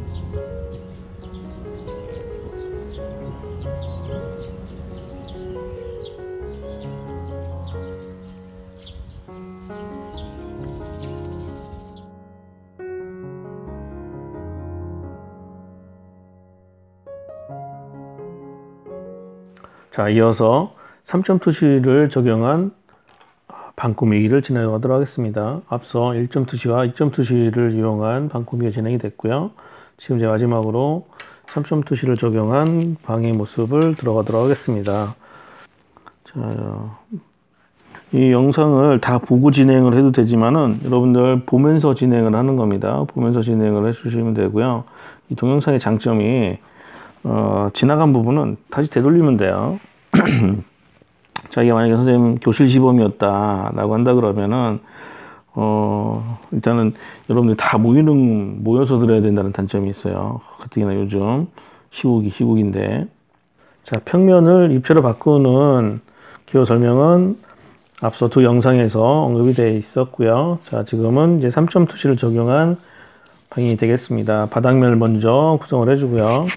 자, 이어서 3점 투시를 적용한 반꾸미기를 진행하도록 하겠습니다. 앞서 1점 투시와 2점 투시를 이용한 반꾸미기가 진행이 됐고요. 지금 이제 마지막으로 3점 투시를 적용한 방의 모습을 들어가도록 하겠습니다. 자, 이 영상을 다 보고 진행을 해도 되지만은 여러분들 보면서 진행을 하는 겁니다. 보면서 진행을 해주시면 되고요. 이 동영상의 장점이 지나간 부분은 다시 되돌리면 돼요. 자기가 만약에 선생님 교실 시범이었다 라고 한다 그러면은 일단은 여러분들 다 모여서 들어야 된다는 단점이 있어요. 가뜩이나 요즘 시국인데. 자, 평면을 입체로 바꾸는 기호 설명은 앞서 두 영상에서 언급이 되어 있었고요. 자, 지금은 이제 3점 투시를 적용한 방이 되겠습니다. 바닥면을 먼저 구성을 해주고요.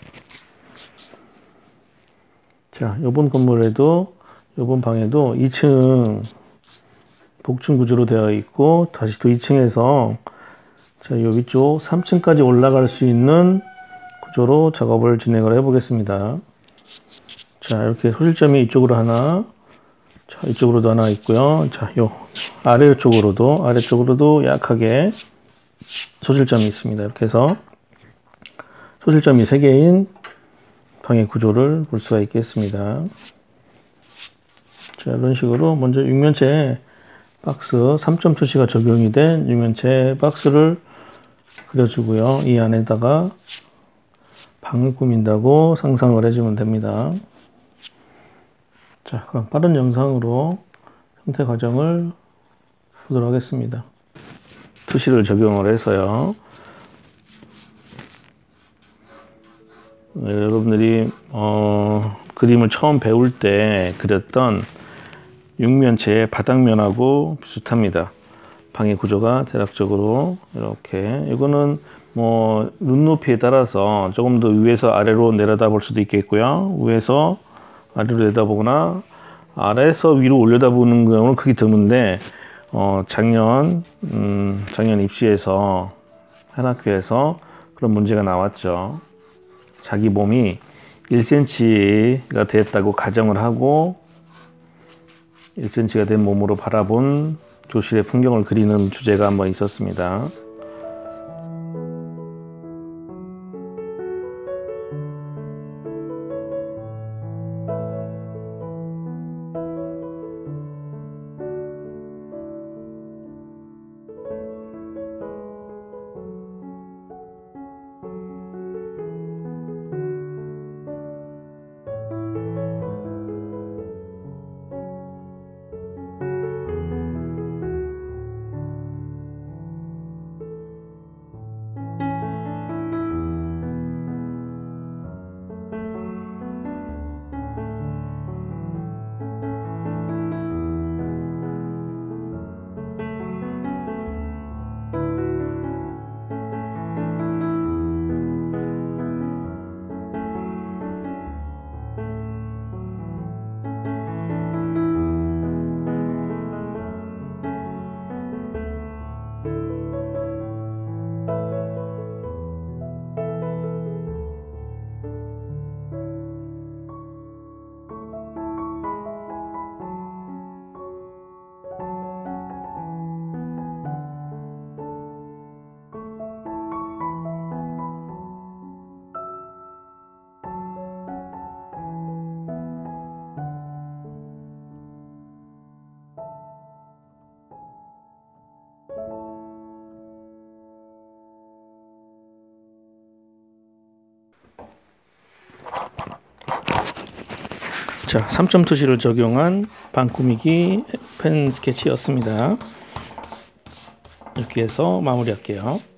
자, 요번 건물에도, 요번 방에도 2층 복층 구조로 되어 있고, 다시 또 2층에서, 자, 요 위쪽 3층까지 올라갈 수 있는 구조로 작업을 진행을 해 보겠습니다. 자, 이렇게 소실점이 이쪽으로 하나, 자, 이쪽으로도 하나 있고요. 자, 요 아래쪽으로도 약하게 소실점이 있습니다. 이렇게 해서 소실점이 3개인 방의 구조를 볼 수가 있겠습니다. 자, 이런 식으로 먼저 육면체 박스 3점 투시가 적용이 된 육면체 박스를 그려주고요. 이 안에다가 방을 꾸민다고 상상을 해주면 됩니다. 자, 그럼 빠른 영상으로 형태 과정을 보도록 하겠습니다. 투시를 적용을 해서요. 여러분들이 그림을 처음 배울 때 그렸던 육면체의 바닥면하고 비슷합니다. 방의 구조가 대략적으로 이렇게, 이거는 뭐 눈높이에 따라서 조금 더 위에서 아래로 내려다 볼 수도 있겠고요. 위에서 아래로 내다보거나 아래에서 위로 올려다보는 경우는 크게 드문데, 작년 입시에서 한 학교에서 그런 문제가 나왔죠. 자기 몸이 1cm가 됐다고 가정을 하고 1cm가 된 몸으로 바라본 교실의 풍경을 그리는 주제가 한번 있었습니다. 자, 3점 투시를 적용한 방 꾸미기 펜 스케치였습니다. 이렇게 해서 마무리할게요.